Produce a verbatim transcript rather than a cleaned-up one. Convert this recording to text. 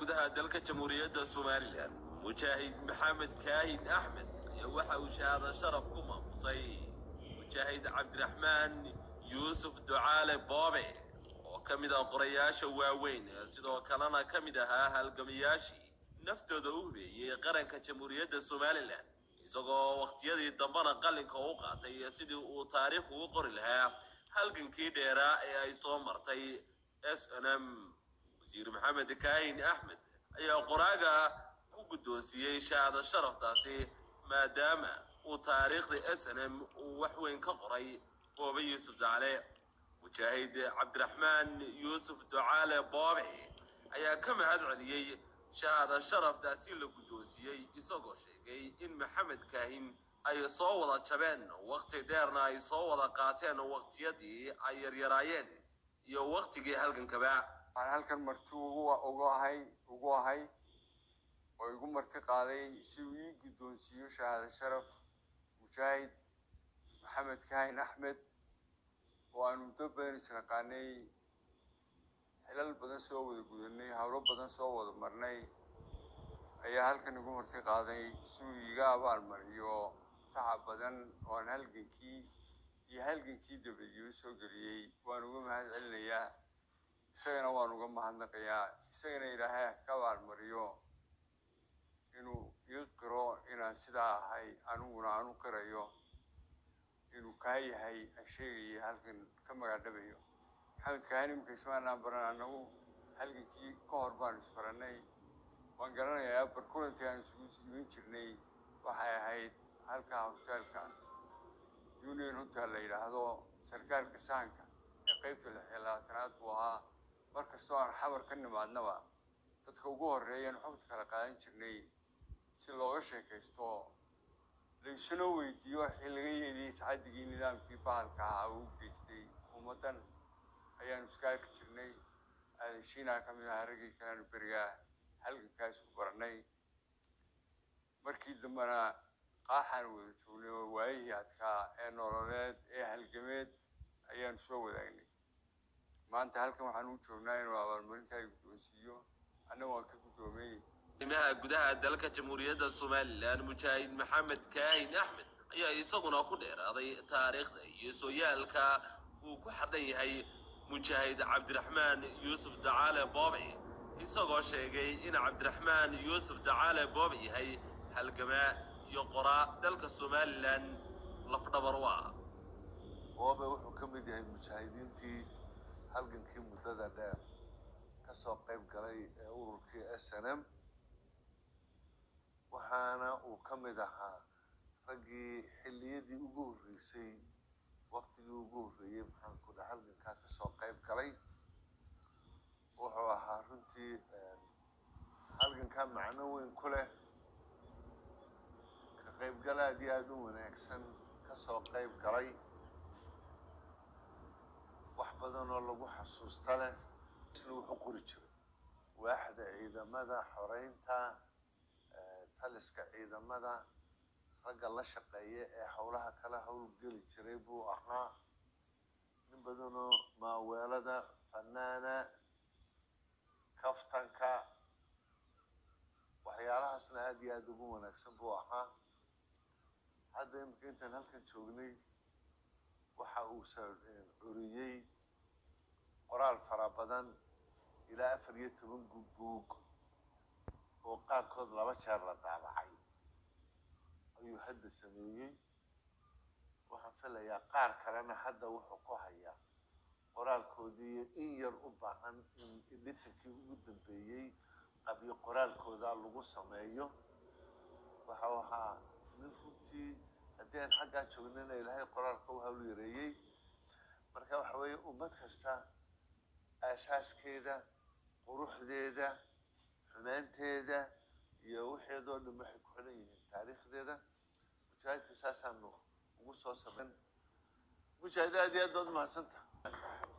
gudaha dalka Jamhuuriyadda Soomaaliland Mujaahid Maxamed Kaahin Axmed ayaa waxa uu shahaado sharaf ku maamusay Mujaahid Cabdiraxmaan Yuusuf Ducaale Boobe oo ka mid ah qorayaasha waaweyn sidoo kalena ka mid ahaa halgamayaashii naftooda u hubeeyay qaranka Jamhuuriyadda Soomaaliland isagoo waqtiyadii dambana qalinka u qaatay sidii uu taariikh ugu qori lahaa halgankii dheeraa ee ay soo martay S N M wasiir Maxamed Kaahin Axmed ayaa qoraaga ku guddoonsiyay shahaado sharaftaasi maadaama uu taariikhda S N M uu wax weyn ka qoray Boobe Yuusuf Ducaale Mujaahid Cabdiraxmaan Yuusuf Ducaale Boobe ayaa ka mahad celiyay shahaado sharaftaasi la guddoonsiyay isagoo sheegay in Maxamed Kaahin ay soo wada jabeen waqti dheerna ay soo wada qaateen waqtiyadii ay yaryaraayeen iyo waqtigii halgankaba halkan marti ugu ugu ahay ugu ahay oo igu marti qaaday si uu ii guddoonsiyo shahaado sharaf Mujaahid Maxamed Kaahin Axmed oo aan muddo badan isnaqaanay xilal badan soo wada gudanay hawlo badan soo wada marnay ayaa halkan igu marti qaaday si uu iga abaalmariyo tacab badan oo aan halgankii iyo halgankii dawladda soo galiyay waan uga mahad celinayaa isagana waan uga mahadnaqayaa isagana ilaahay ka abaalmariyo inuu ii qiro inaan sidaa ahay aniguna aanu qirayo inuu kaa yahay aan sheegaya halkan ka magaadhabayo Maxamed Kaahin imika ismaanaan baran anagu halgankii ka hor baan isbaranay waan garanayaa barkulantii aan isugu iman jirnay waxay ahayd halka hotelka Union Hotel la yiraahdo sarkaalka sahanka ee qaybta lixlaatanaad buu ahaa markastoo aan xabar ka nimaadnaba dadka ugu horeeyeen xogta kala qaadan jirnay si looga sheekaysto laysuna weydiiyo wixii laga yeeliyay tacaddigii nidaamkii bahalka ahaa uu geystay ummadan ayaan iskaga jirnay aadashiina ka mid ah raggii kale beriga halgankaas ku baranay markii dambana qaaxan wada joognay waayihii adkaa ee nololeed ee halgameed ayaan soo wadaagnay maanta halkan waxaan u joognaa inuu abaalmarinta ay guddoonsiiyo annagu waan ka guddoomay imaha gudaha dalka Jamhuuriyadda Soomaaliland Mujaahid Maxamed Kaahin Axmed ayaa isaguna ku dheeraaday taariikhda iyo sooyaalka uu ku xadhan yahay Mujaahid Cabdiraxmaan Yuusuf Ducaale Boobe isagoo sheegay in Cabdiraxmaan Yuusuf Ducaale Boobe yahay halgamaa iyo qoraa dalka Soomaaliland lafdhabar u ah Boobe wuxuu ka mid yahay mujaahidiintii halgankii muddada dheer ka soo qayb galay ee ururkii S N M waxaana uu ka mid ahaa raggii xilliyadii ugu horreysay waqtigii ugu horreeyay maxaan ku dhahay halgankaa ka soo qayb galay wuxuu ahaa runtii halgankaa macno weyn ku leh ka qaybgal aad iyo aad u wanaagsan ka soo qayb galay wax badan oo lagu xasuusta leh isna wuxuu qori jiray waaxda ciidamada xoreynta taliska ciidamada ragga la shaqeeya ee howlaha kala howlgeli jiray buu ahaa nin badanoo maaweelada fanaana kaftanka waxyaalahaasna aad iyo aad ugu wanaagsan buu ahaa hadda imika intaan halkan joognay waxa uu curiyey qoraal fara badan ilaa afar iyo toban buug oo qaarkood laba jeer la daabacay ayuu hadda sameeyey waxaan filayaa qaar kalena hadda wuxuu ku hayaa qoraalkoodii in yar u baahan in editankii ugu dambeeyey qabyo qoraalkooda lagu sameeyo waxa ahaa nin runtii haddii aan xaggaa joognana ilaahay qoraalka u hawl yareeyey marka waxa weeye ummad kasta aasaaskeeda quruxdeeda xumaanteeda iyo wixeedoo dhan waxay ku xiran yihiin taariikhdeeda mujaahidka saasaanu ugu soo sameyn mujaahid aad iyo aad baad mahadsantahay